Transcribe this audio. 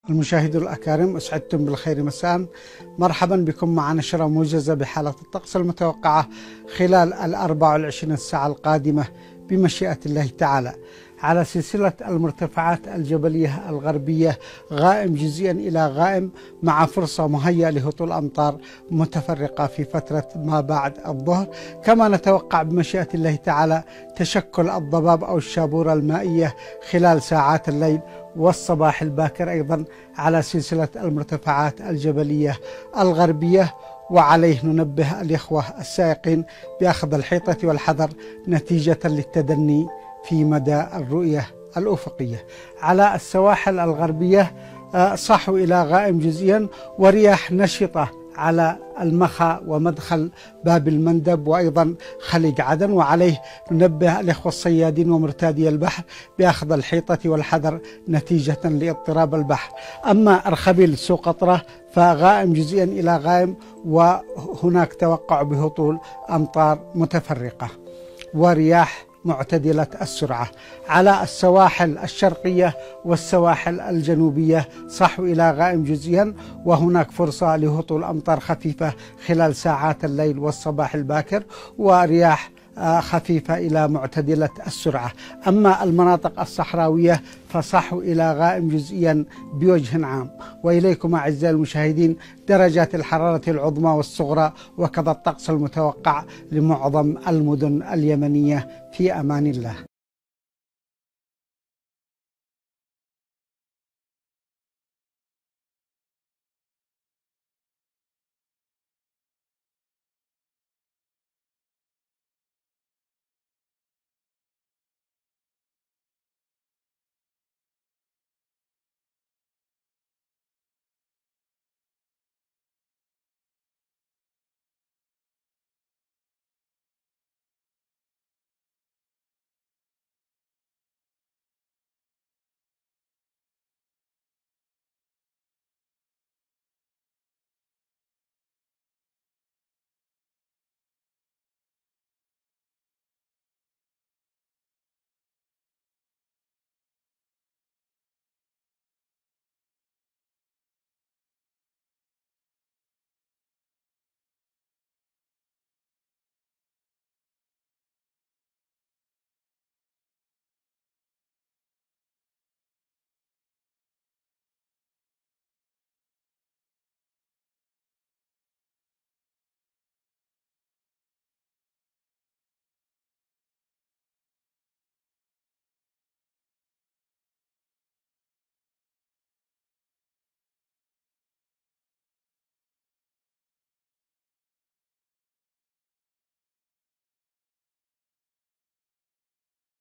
المشاهدون الأكارم، أسعدتم بالخير مساء. مرحبا بكم مع نشرة موجزة بحالة الطقس المتوقعة خلال 24 ساعة القادمة بمشيئة الله تعالى على سلسلة المرتفعات الجبلية الغربية، غائم جزئيا إلى غائم مع فرصة مهيئة لهطول أمطار متفرقة في فترة ما بعد الظهر. كما نتوقع بمشيئة الله تعالى تشكل الضباب أو الشابورة المائية خلال ساعات الليل والصباح الباكر أيضا على سلسلة المرتفعات الجبلية الغربية. وعليه ننبه الإخوة السائقين بأخذ الحيطة والحذر نتيجة للتدني في مدى الرؤية الأفقية. على السواحل الغربية صحو إلى غائم جزئيا ورياح نشطة على المخا ومدخل باب المندب وأيضا خليج عدن، وعليه ننبه الإخوة الصيادين ومرتادي البحر بأخذ الحيطة والحذر نتيجة لاضطراب البحر. أما أرخبيل سقطرى فغائم جزئيا إلى غائم، وهناك توقع بهطول أمطار متفرقة ورياح معتدلة السرعة. على السواحل الشرقية والسواحل الجنوبية صحو إلى غائم جزئيا، وهناك فرصة لهطول أمطار خفيفة خلال ساعات الليل والصباح الباكر، ورياح خفيفة إلى معتدلة السرعة. أما المناطق الصحراوية فصحو إلى غائم جزئيا بوجه عام. وإليكم أعزائي المشاهدين درجات الحرارة العظمى والصغرى وكذا الطقس المتوقع لمعظم المدن اليمنية. في أمان الله.